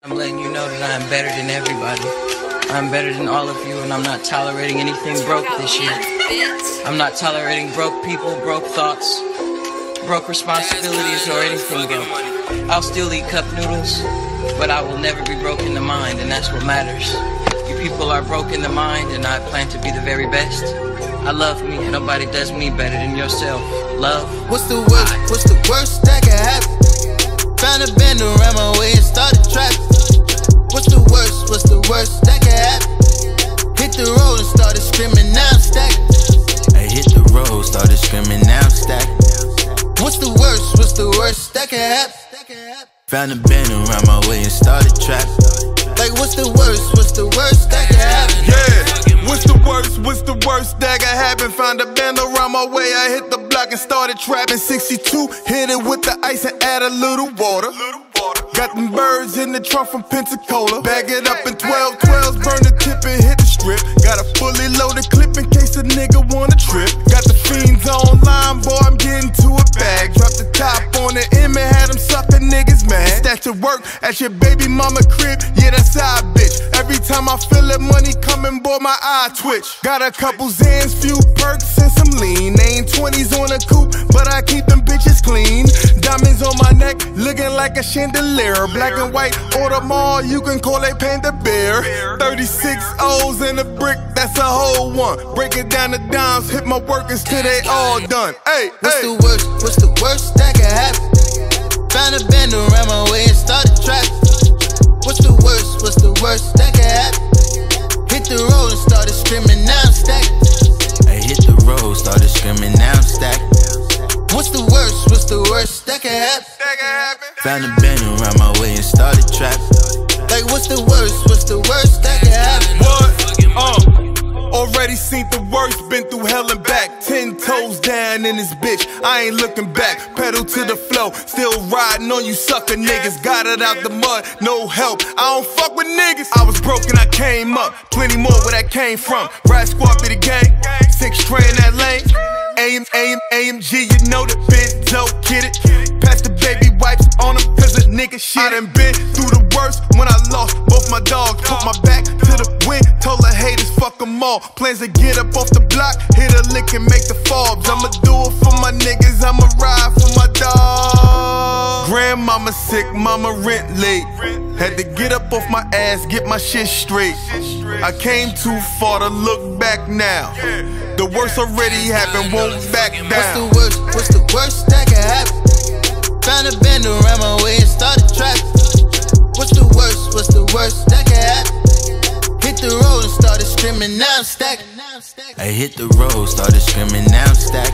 I'm letting you know that I'm better than everybody. I'm better than all of you, and I'm not tolerating anything broke this year. I'm not tolerating broke people, broke thoughts, broke responsibilities, or anything else. I'll still eat cup noodles, but I will never be broke in the mind, and that's what matters. You people are broke in the mind, and I plan to be the very best. I love me, and nobody does me better than yourself. Love. What's the worst that can happen? Found a bend around my way and started trapping. What's the worst that can happen? Hit the road and started screaming, now I'm stacking. I hit the road, started screaming, now I'm stacking. What's the worst that can happen? Found a bend around my way and started trapping. Like what's the worst that can happen? Yeah, what's the worst that can happen? Found a bend around my way, I hit the block and started trapping. 62, hit it with the ice and add a little water. Got them birds in the trunk from Pensacola. Bag it up in 12-12s, burn the tip and hit the strip. Got a fully loaded clip in case a nigga wanna trip. Got the fiends online, boy, I'm getting to a bag. Drop the top on the M and had them sucker niggas mad. It's that to work at your baby mama crib, yeah, that's our bitch. Every time I feel that money coming, boy, my eye twitch. Got a couple Zans, few perks, and some lean. They ain't 20s on a coupe, but I keep them bitches clean. Diamonds on my neck, looking like a chandelier. Black and white, or them all, you can call they paint the bear. 36 O's in a brick, that's a whole one. Break it down to dimes, hit my workers till they all done. Hey, what's the worst that can happen? Found a bend around my way and started trapping. What's the worst that can happen? Hit the road and started screaming, now I'm stacking. I hit the road, started screaming, now I'm stacking. What's the worst that can happen? Found a bend around my way and started trapping. Like what's the worst that can happen? What? Already seen the worst, been through hell and back. 10 toes down in this bitch, I ain't looking back. Pedal to the flow, still riding on you sucker niggas. Got it out the mud, no help, I don't fuck with niggas. I was broke and I came up, plenty more where that came from. Ride squad be the gang, 6 tray in that lane. AMG, you know the Benzo, get it. Pass the baby wipes on them, cause a nigga shit. I done been through the worst when I lost both my dogs. Put my back to the wind, told the haters fuck them all. Plans to get up off the block, hit a lick and make the fobs. I'ma do it for my niggas, I'ma ride for my dog. Grandmama sick, mama rent late. Had to get up off my ass, get my shit straight. I came too far to look back now. The worst already happened, won't back down. What's the worst that can happen? Found a bend around my way and started trapping. What's the worst that can happen? Hit the road and started screaming, now I'm stacking. I hit the road, started screaming, now I'm stacking.